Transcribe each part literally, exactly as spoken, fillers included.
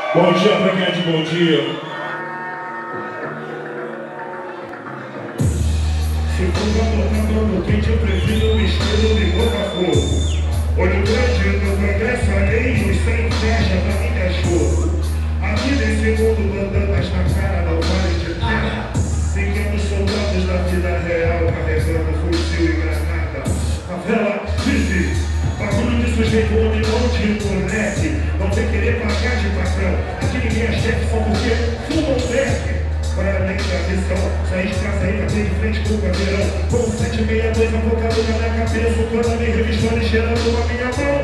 Bom dia pra quem é de bom dia. Se for pra botar pano quente, eu prefiro o estilo de Botafogo. Olho grande no progresso alheio, sem inveja pra mim é esforço. Aqui nesse mundo, bandanas na cara não vale de nada. Seguimos soldados da vida real, carregando fuzil e granada. Favela vive, bagulho de sujeito, homem, monte de moleque. Não tem querer pagar de patrão. Aqui ninguém é chefe só porque fuma um leque. Para além da missão, sair de casa e bater de frente com o cadeirão. Com sete sessenta e dois avocado na minha cabeça, o cano me revistando e cheirando na minha mão.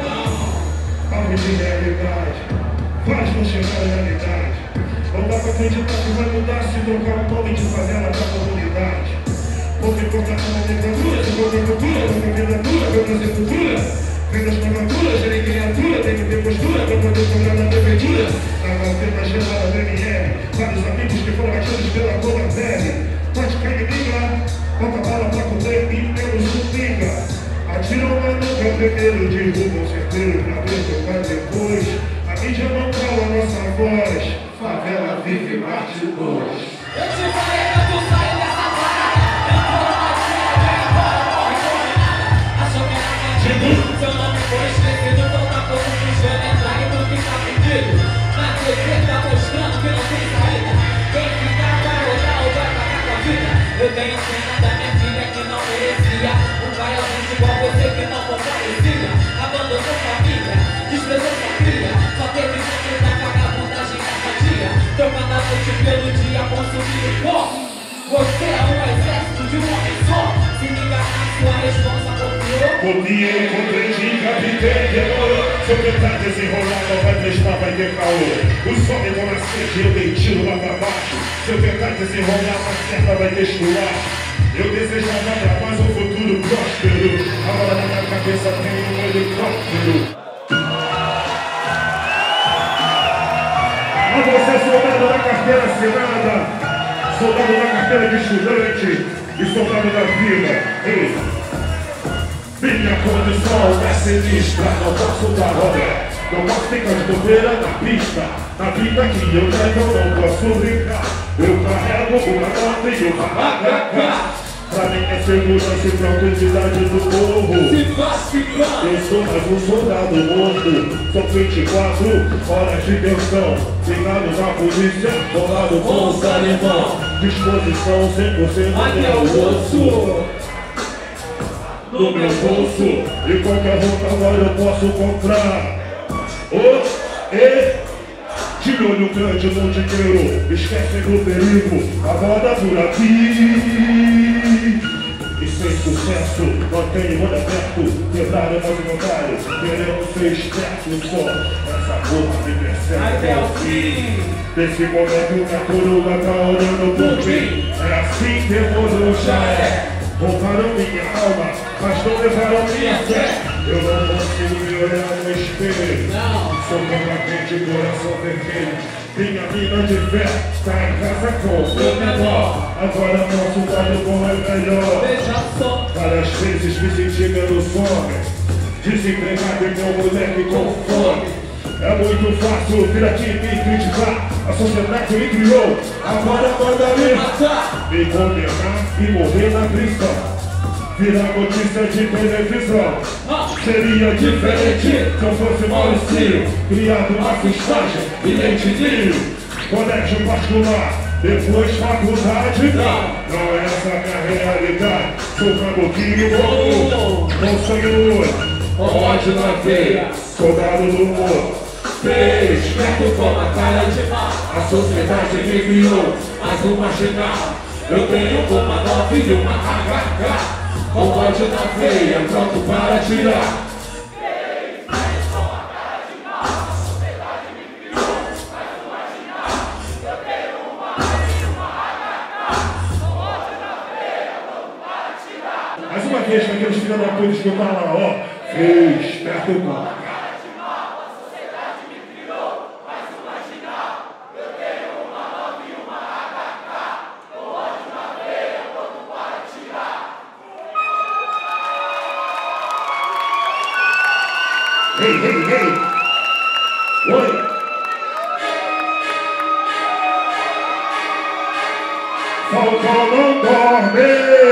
Alvo de realidade, faz não chegar à realidade. Não dá pra acreditar que vai mudar se trocar o nome de favela pra comunidade. Vou me cortar com a nomenclatura, se for cultura, com a candidatura, com a trazer cultura. Vem das novaturas, gerei criatura, tem que ter postura pra poder cobrar na prefeitura. Na maltena gelada do M L, vários amigos que foram batidos pela cor da pele. Pode cair inimiga, bota bala pra poder e menos um pinga. Atira uma nuca primeiro, derruba um certeiro pra ver tocar depois. A mídia não cala a nossa voz, favela vive parte dois. Eu te falei pra tu sair dessa parada. Entrou numa tira, vem agora, morre com nada. Achou que era bandido, seu nome foi esquecido. Falta pouco pro jogo entrar e tu fica pedido. Na T V tá mostrando que não tem saída. Quem ficar vai rodar ou vai pagar com a vida. Eu tenho pena da minha filha que não merecia. Um pai ausente igual você que não comparecia. Abandonou família, desprezou sua filha. Só teve sempre da vagabundagem e apatia. Trocando a noite pelo dia, consumindo pó. Você é um exército de um homem só. Se me enganar, sua responsa copiou. Copiei, compreendi, capitei, demorou. Se eu tentar desenrolar, não vai prestar, vai ter caô. Os homens vão nascer, eu dei tiro lá pra baixo. Se eu tentar desenrolar, uma certa vai ter esculacho. Eu desejava pra mais um futuro próspero. Agora na minha cabeça tem um helicóptero. A você, soldado da carteira assinada, soldado da carteira de estudante e soldado da vida. Ei, minha condição é sinistra, não posso dar rolê. Não posso ficar de bobeira na pista. Na vida que eu levo eu não posso brincar. Eu carrego uma nota e uma macaca. Pra mim é segurança e tranquilidade do povo. Eu sou mais um soldado morto. São vinte e quatro horas de tensão. Ligado na polícia, colado com o salimão. Disposição cem por cento Até o osso no meu bolso. E qualquer roupa agora eu posso comprar. Oh, e de olho grande no dinheiro, esquece do perigo, a moda por aqui. E sem sucesso, não tem olho aberto, quebrado é mais voluntário, queremos ser esperto só, essa porra me persegue até o fim. Nesse momento minha coroa tá olhando por mim. É assim que demorou, já é. Roubaram minha alma, mas não levaram minha fé. Eu não consigo me olhar no espelho. Sou completamente coração vermelho. Minha mina de fé tá em casa com o meu menor. Agora nosso lado bom é melhor. Veja só. Várias vezes me senti menos homem. Desempregado e meu moleque com fome. É muito fácil vir aqui me criticar. A sociedade me criou, agora manda me matar. Me condenar e morrer na prisão. Virar notícia de televisão. Seria diferente se eu fosse Maurício, criado na fustagem e Lentinho. Colégio particular, depois faculdade. Não, não é essa a minha realidade. Sou caboclinho bom, não sonho hoje. Ódio na veia, soldado do humor. esperto com a cara de mal. A sociedade me criou, mas um marginal. Eu tenho uma nove e uma H K. Com ódio na veia, pronto para tirar. Mais uma vez, para aqueles filhos da puta que eu tava lá, ó. Fez, esperto com a cara de mal, a sociedade me criou, mas um marginal. Eu tenho uma nove e uma H K. Com ódio na veia, pronto para tirar. Ei, ei, ei! Oi! Falcão não dorme.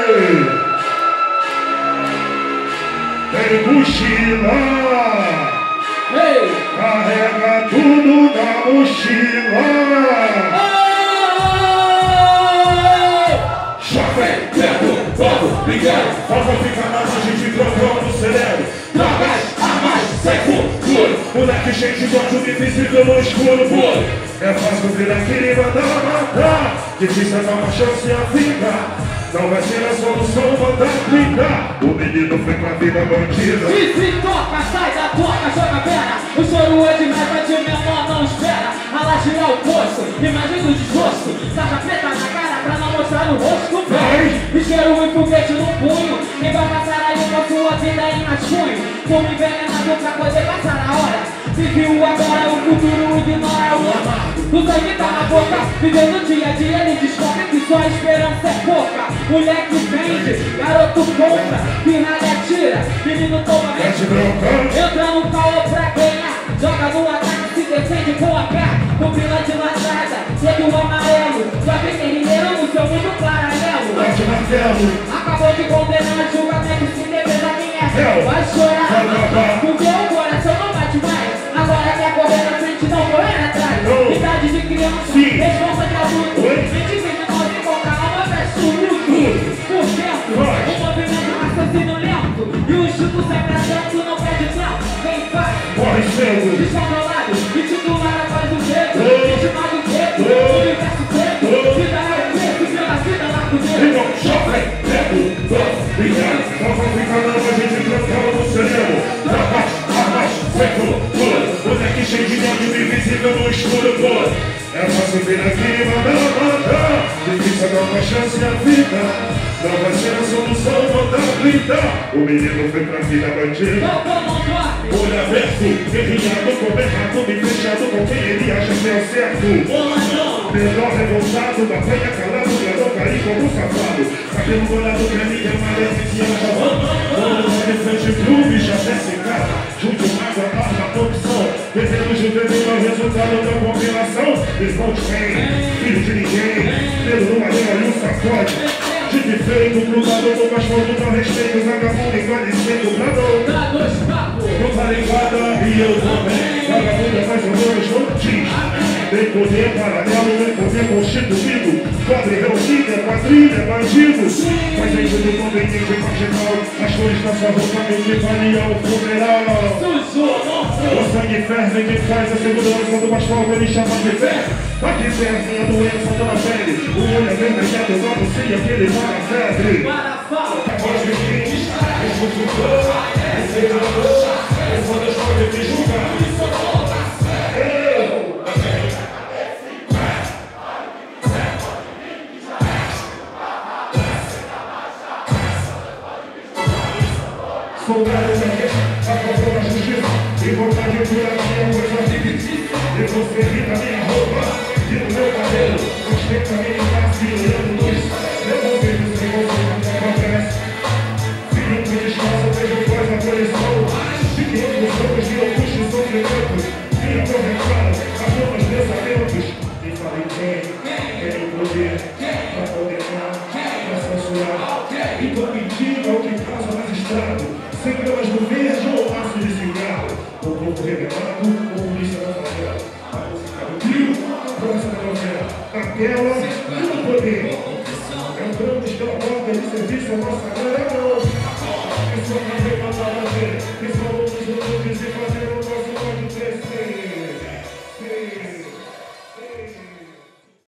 Tem mochila. Ei! Carrega tudo na mochila. Jovem, tempo, vamos, ligado. Falta ficar mais, a gente trocando o cerebro. Drogas, armas, sem futuro. Moleque cheio de ódio, invisível no escuro, puro. É fácil vir aqui e mandar matar. Difícil é dar uma chance a ficar. Não vai ser a solução, mandar brincar. O menino foi pra vida bandida. Se se toca, sai da toca, joga a perna. O choro é demais, mas o meu amor não espera. Alagiar o poço, imagina o desgosto. Saca preta na cara pra não mostrar o rosto. Vai! Isqueiro e foguete no punho. Quem vai passar aí com a sua vida em rascunho. Como envenenado pra poder passar a hora. Se viu agora, o futuro ignora o amado. O sangue tá na boca, vivendo dia a dia. Ele descobre que sua esperança é pouca. Moleque vende, garoto compra, pirralha atira, menino toma Mete bronca. entra no caô pra ganhar, joga no ataque, se defende com a pé, pupila dilatada, segue o amarelo, jovem guerrilheiro no seu mundo paralelo. Bate martelo. Acabou de condenar julgamento, se defesa quem é Hell. vai chorar, porque o coração não bate mais, agora quer correr na frente, não correr atrás. Não. Idade de criança, Sim. responsa de adulto, Oi. vinte e nove com calma, fecha o luto. Por dentro, Vai. o movimento raciocínio lento e o instinto sempre atento, não perde tempo. Vem, vai, Morre cedo. descontrolado e titular a voz do dedo. Oi. Intimado o dedo, Oi. universo preto. Oi. Vida é o preço, pela vida lá com dedo. Irmão, jovem, tempo, vamos, ligado. Não vai ficar não, a gente trancando no cerebro. Trapas, armas, seco, pula. Moleque cheio de ódio, invisível no escuro, pula. É fácil vir aqui e mandar matar. Difícil dar uma chance à vida. Não vai ser a solução, mandar blindar. O menino foi pra vida bandida. Tocou, não dorme. Olho aberto, guerrilhado, coberto, me fechado com quem ele acha que é o certo. Menor revoltado, batalha calado, menor cair como um safado. Cabelo molhado, creme amarelo, que se acha bom. Mano, de frente clube, já desce casa. Junto água, arma, opção. Guerreiro juvenil é o resultado da combinação. Irmão de quem? Filho de ninguém. Pelo numa língua e um sacode. De defeito, grudado no cachorro, não respeito. Vagabundo envalecendo, bradou. Dá dois papos. Não tá ligada e eu também. Vagabundo é mais ou menos não diz. Tem poder paralelo, tem poder constituído. Pobre reunido, é quadrilha, é bandido. Mas aí tudo conveniente, marginal. As cores da sua roupa me equivalia ao funeral. Sujou, não foi. O sangue ferve, quem faz a segurança do asfalto ele chama de fé. Aqui serve a doença toda pele. O olho é vermelhado, não anuncia que ele para a febre. Para a fala. Após os fins, executor, executor, é só Deus pode te julgar. Soldado da guerra, a favor da justiça, e vontade de curar a minha coisa difícil. E você rita minha roupa, e no meu cabelo, ostenta minha face e olhando luz. Devolvido sem você não acontece. Filho de descanso, vejo voz na coleção. De que outros homens de angústia e sofrimento. Minha correção, apenas pensamentos. E falei quem, quem o poder, pra condenar, pra censurar. E tô mentindo ao que causa mais estrago. Sem gramas no verde ou laço de cigarro. O corpo revelado, o polícia da favela. A música do trio, a próxima novela. Aquela e o poder. Entramos pela porta de serviço a nossa grande.